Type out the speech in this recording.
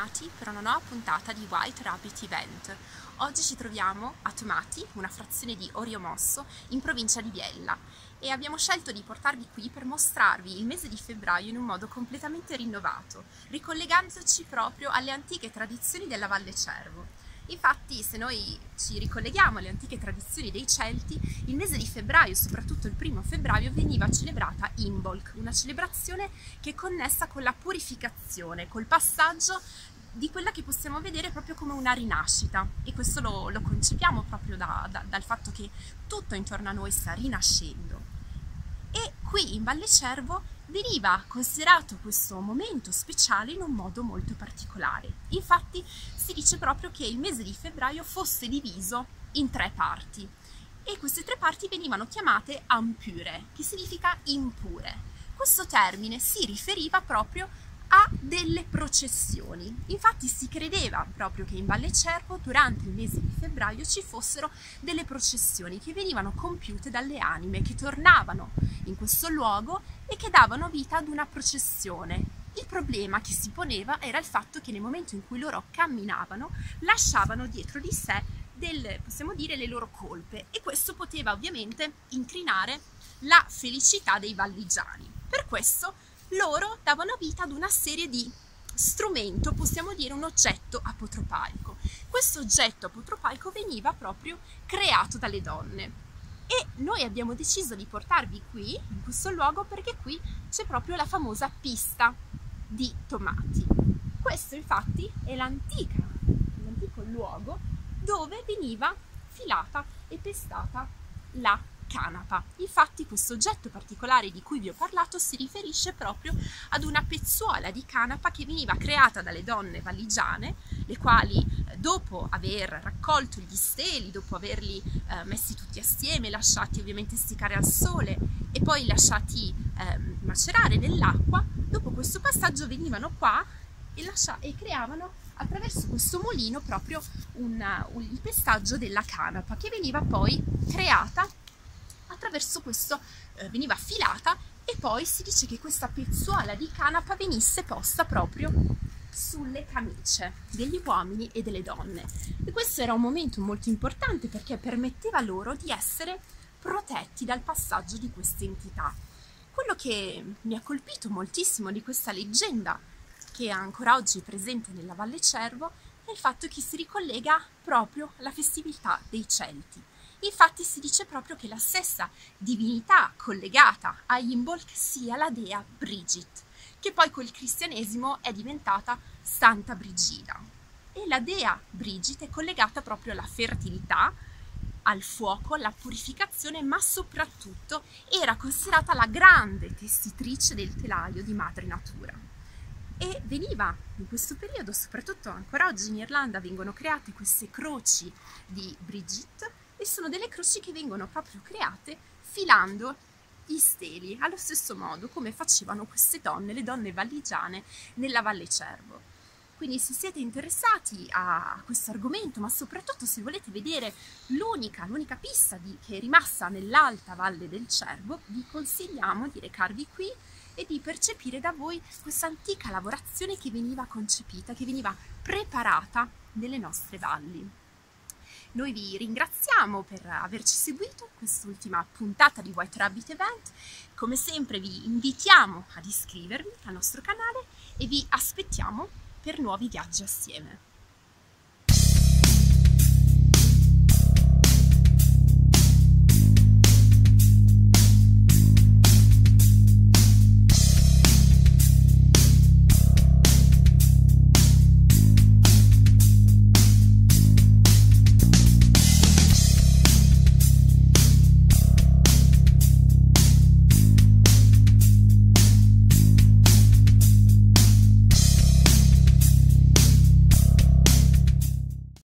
bentornati per una nuova puntata di White Rabbit Event. Oggi ci troviamo a Tomati, una frazione di Oriomosso, in provincia di Biella, e abbiamo scelto di portarvi qui per mostrarvi il mese di febbraio in un modo completamente rinnovato, ricollegandoci proprio alle antiche tradizioni della Valle Cervo. Infatti, se noi ci ricolleghiamo alle antiche tradizioni dei Celti, il mese di febbraio, soprattutto il 1° febbraio, veniva celebrata Imbolc, una celebrazione che è connessa con la purificazione, col passaggio di quella che possiamo vedere proprio come una rinascita, e questo lo concepiamo proprio dal fatto che tutto intorno a noi sta rinascendo. E qui in Valle Cervo veniva considerato questo momento speciale in un modo molto particolare. Infatti si dice proprio che il mese di febbraio fosse diviso in 3 parti, e queste 3 parti venivano chiamate ampure, che significa impure. Questo termine si riferiva proprio a delle processioni. Infatti si credeva proprio che in Valle Cervo durante il mese di febbraio ci fossero delle processioni che venivano compiute dalle anime che tornavano in questo luogo e che davano vita ad una processione. Il problema che si poneva era il fatto che nel momento in cui loro camminavano lasciavano dietro di sé possiamo dire, le loro colpe, e questo poteva ovviamente incrinare la felicità dei valligiani. Per questo loro davano vita ad una serie di strumento, possiamo dire un oggetto apotropaico. Questo oggetto apotropaico veniva proprio creato dalle donne, e noi abbiamo deciso di portarvi qui, in questo luogo, perché qui c'è proprio la famosa pista di Tomati. Questo infatti è l'antico luogo dove veniva filata e pestata la canapa. Infatti questo oggetto particolare di cui vi ho parlato si riferisce proprio ad una pezzuola di canapa che veniva creata dalle donne valligiane, le quali dopo aver raccolto gli steli, dopo averli messi tutti assieme, lasciati ovviamente essiccare al sole e poi lasciati macerare nell'acqua, dopo questo passaggio venivano qua e creavano attraverso questo mulino proprio il pestaggio della canapa, che veniva poi creata attraverso questo, veniva affilata, e poi si dice che questa pezzuola di canapa venisse posta proprio sulle camicie degli uomini e delle donne. E questo era un momento molto importante perché permetteva loro di essere protetti dal passaggio di queste entità. Quello che mi ha colpito moltissimo di questa leggenda, che è ancora oggi presente nella Valle Cervo, è il fatto che si ricollega proprio alla festività dei Celti. Infatti si dice proprio che la stessa divinità collegata a Imbolc sia la dea Brigit, che poi col cristianesimo è diventata Santa Brigida. E la dea Brigit è collegata proprio alla fertilità, al fuoco, alla purificazione, ma soprattutto era considerata la grande tessitrice del telaio di madre natura. E veniva in questo periodo, soprattutto ancora oggi in Irlanda, vengono create queste croci di Brigit, e sono delle croci che vengono proprio create filando gli steli, allo stesso modo come facevano queste donne, le donne valligiane nella Valle Cervo. Quindi se siete interessati a questo argomento, ma soprattutto se volete vedere l'unica pista che è rimasta nell'alta Valle del Cervo, vi consigliamo di recarvi qui e di percepire da voi questa antica lavorazione che veniva concepita, che veniva preparata nelle nostre valli. Noi vi ringraziamo per averci seguito in quest'ultima puntata di White Rabbit Event. Come sempre vi invitiamo ad iscrivervi al nostro canale e vi aspettiamo per nuovi viaggi assieme.